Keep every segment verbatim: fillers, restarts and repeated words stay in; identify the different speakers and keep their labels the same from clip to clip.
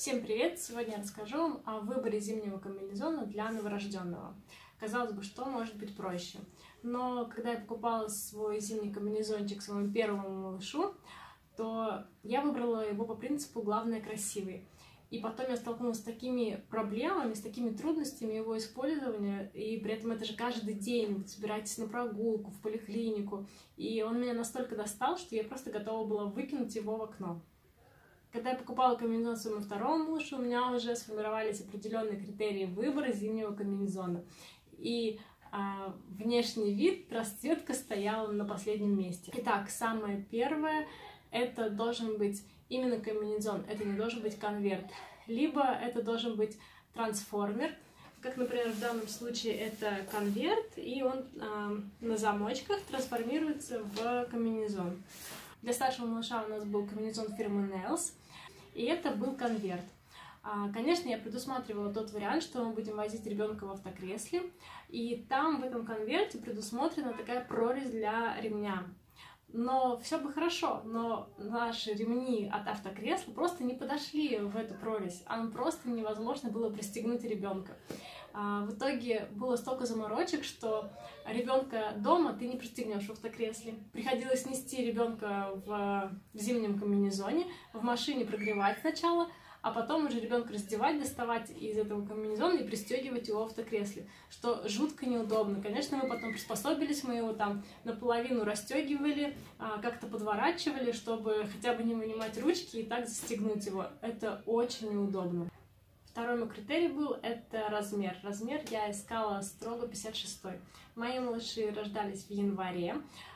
Speaker 1: Всем привет! Сегодня я расскажу вам о выборе зимнего комбинезона для новорожденного. Казалось бы, что может быть проще. Но когда я покупала свой зимний комбинезончик своему первому малышу, то я выбрала его по принципу «главное красивый». И потом я столкнулась с такими проблемами, с такими трудностями его использования, и при этом это же каждый день, вы собираетесь на прогулку, в поликлинику, и он меня настолько достал, что я просто готова была выкинуть его в окно. Когда я покупала комбинезон своему второму малышу, у меня уже сформировались определенные критерии выбора зимнего комбинезона. И а, внешний вид, расцветка стояла на последнем месте. Итак, самое первое, это должен быть именно комбинезон, это не должен быть конверт. Либо это должен быть трансформер, как, например, в данном случае это конверт, и он а, на замочках трансформируется в комбинезон. Для старшего малыша у нас был комбинезон фирмы Nails, и это был конверт. Конечно, я предусматривала тот вариант, что мы будем возить ребенка в автокресле, и там в этом конверте предусмотрена такая прорезь для ремня. Но все бы хорошо, но наши ремни от автокресла просто не подошли в эту прорезь, а просто невозможно было пристегнуть ребенка. В итоге было столько заморочек, что ребенка дома ты не пристегнешь в автокресле. Приходилось нести ребенка в зимнем комбинезоне, в машине прогревать сначала, а потом уже ребенка раздевать, доставать из этого комбинезона и пристегивать его в автокресле, что жутко неудобно. Конечно, мы потом приспособились, мы его там наполовину расстегивали, как-то подворачивали, чтобы хотя бы не вынимать ручки и так застегнуть его. Это очень неудобно. Второй мой критерий был — это размер. Размер я искала строго пятьдесят шестой. Мои малыши рождались в январе.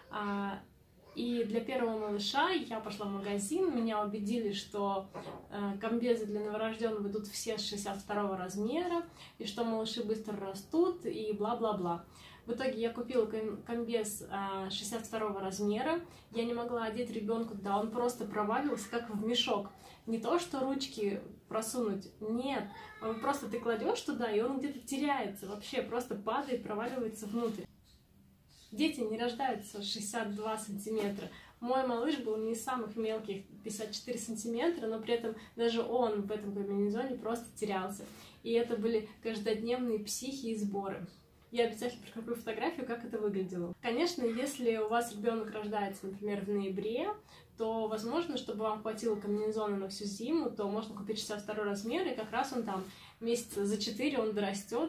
Speaker 1: И для первого малыша я пошла в магазин, меня убедили, что э, комбезы для новорожденного идут все с шестьдесят второго размера, и что малыши быстро растут, и бла-бла-бла. В итоге я купила комбез э, шестьдесят второго размера, я не могла одеть ребенка, да, он просто проваливался как в мешок. Не то, что ручки просунуть, нет, просто ты кладешь туда, и он где-то теряется, вообще просто падает, проваливается внутрь. Дети не рождаются шестьдесят два сантиметра. Мой малыш был не из самых мелких, пятьдесят четыре сантиметра, но при этом даже он в этом комбинезоне просто терялся. И это были каждодневные психи и сборы. Я обязательно прикреплю фотографию, как это выглядело. Конечно, если у вас ребенок рождается, например, в ноябре, то возможно, чтобы вам хватило комбинезона на всю зиму, то можно купить шестьдесят второй размер, и как раз он там месяца за четыре он дорастет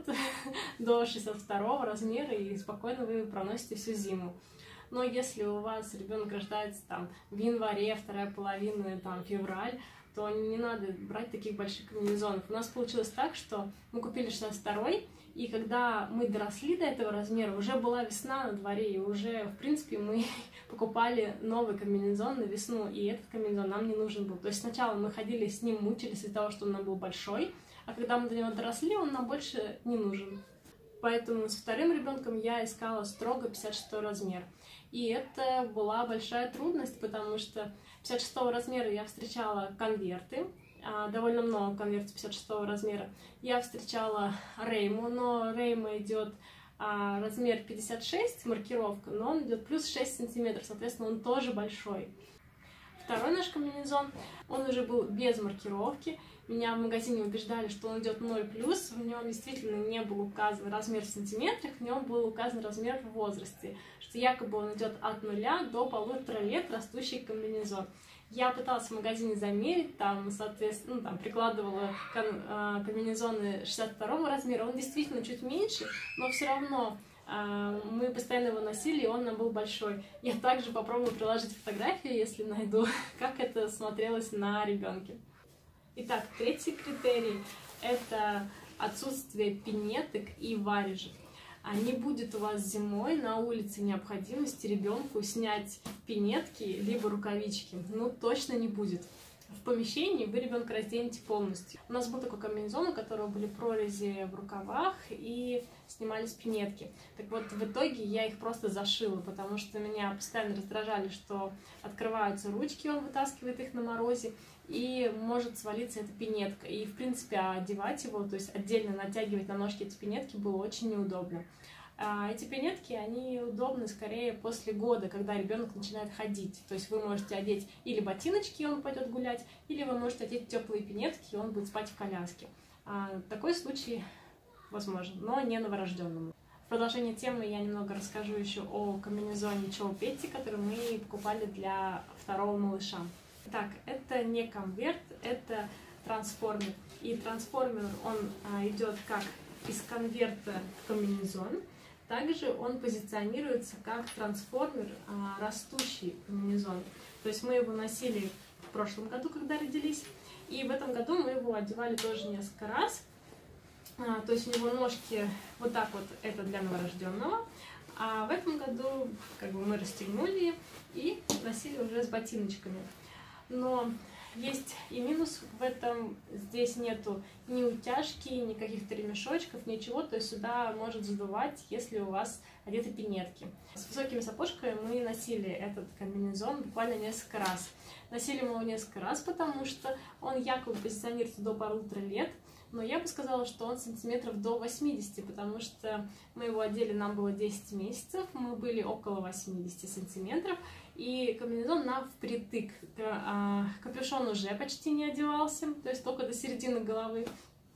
Speaker 1: до шестьдесят второго размера, и спокойно вы проносите всю зиму. Но если у вас ребенок рождается там в январе, вторая половина, там, февраль, то не надо брать таких больших комбинезонов. У нас получилось так, что мы купили шестьдесят второй, и когда мы доросли до этого размера, уже была весна на дворе, и уже, в принципе, мы покупали новый комбинезон на весну, и этот комбинезон нам не нужен был. То есть сначала мы ходили с ним, мучились из-за того, что он нам был большой, а когда мы до него доросли, он нам больше не нужен. Поэтому с вторым ребенком я искала строго пятьдесят шестой размер. И это была большая трудность, потому что пятьдесят шестого размера я встречала конверты, довольно много конвертов пятьдесят шестого размера. Я встречала Рейму, но Рейма идет а, размер пятьдесят шесть, маркировка, но он идет плюс шесть сантиметров, соответственно, он тоже большой. Второй наш комбинезон, он уже был без маркировки. Меня в магазине убеждали, что он идет ноль плюс, в нем действительно не был указан размер в сантиметрах, в нем был указан размер в возрасте, что якобы он идет от нуля до полутора лет растущий комбинезон. Я пыталась в магазине замерить, там, соответственно, ну, там, прикладывала ком комбинезоны шестьдесят второго размера, он действительно чуть меньше, но все равно э, мы постоянно его носили, и он нам был большой. Я также попробую приложить фотографию, если найду, как это смотрелось на ребенке. Итак, третий критерий – это отсутствие пинеток и варежек. Не будет у вас зимой на улице необходимости ребенку снять пинетки либо рукавички. Ну, точно не будет. В помещении вы ребенка разденете полностью. У нас был такой комбинезон, у которого были прорези в рукавах и снимались пинетки. Так вот, в итоге я их просто зашила, потому что меня постоянно раздражали, что открываются ручки, он вытаскивает их на морозе, и может свалиться эта пинетка. И, в принципе, одевать его, то есть отдельно натягивать на ножки эти пинетки было очень неудобно. А эти пинетки, они удобны скорее после года, когда ребенок начинает ходить. То есть вы можете одеть или ботиночки, и он пойдет гулять, или вы можете одеть теплые пинетки, и он будет спать в коляске. А такой случай возможен, но не новорожденному. В продолжение темы я немного расскажу еще о комбинезоне Чоу Петти, который мы покупали для второго малыша. Так, это не конверт, это трансформер. И трансформер, он а, идет как из конверта в комбинезон. Также он позиционируется как трансформер, а, растущий комбинезон. То есть мы его носили в прошлом году, когда родились. И в этом году мы его одевали тоже несколько раз. А, то есть у него ножки вот так вот, это для новорожденного. А в этом году как бы мы расстегнули и носили уже с ботиночками. Но есть и минус в этом. Здесь нету ни утяжки, ни каких-то ремешочков, ничего. То есть сюда может задувать, если у вас одеты пинетки. С высокими сапожками мы носили этот комбинезон буквально несколько раз. Носили мы его несколько раз, потому что он якобы позиционируется до полутора лет. Но я бы сказала, что он сантиметров до восьмидесяти, потому что мы его одели, нам было десять месяцев, мы были около восьмидесяти сантиметров, и комбинезон нам впритык. Капюшон уже почти не одевался, то есть только до середины головы.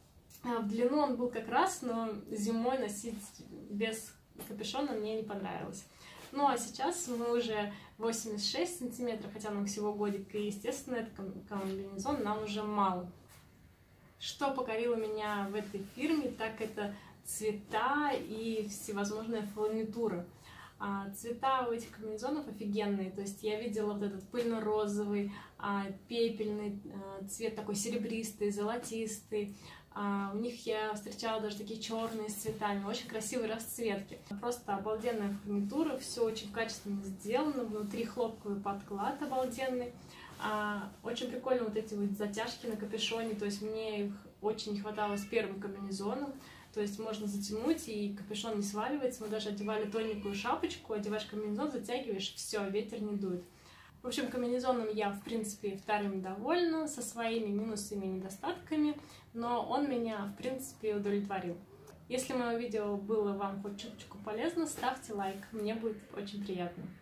Speaker 1: В длину он был как раз, но зимой носить без капюшона мне не понравилось. Ну а сейчас мы уже восемьдесят шесть сантиметров, хотя нам всего годик, и естественно этот комбинезон нам уже мало. Что покорило меня в этой фирме, так это цвета и всевозможная фурнитура. А, цвета у этих комбинезонов офигенные, то есть я видела вот этот пыльно-розовый, а, пепельный а, цвет, такой серебристый, золотистый. А, у них я встречала даже такие черные с цветами, очень красивые расцветки. Просто обалденная фурнитура, все очень качественно сделано, внутри хлопковый подклад обалденный. А, очень прикольно вот эти вот затяжки на капюшоне, то есть мне их очень не хватало с первым комбинезоном, то есть можно затянуть и капюшон не сваливается. Мы даже одевали тоненькую шапочку, одеваешь комбинезон, затягиваешь, все, ветер не дует. В общем, комбинезоном я, в принципе, вторым довольна, со своими минусами и недостатками, но он меня, в принципе, удовлетворил. Если мое видео было вам хоть чуточку полезно, ставьте лайк, мне будет очень приятно.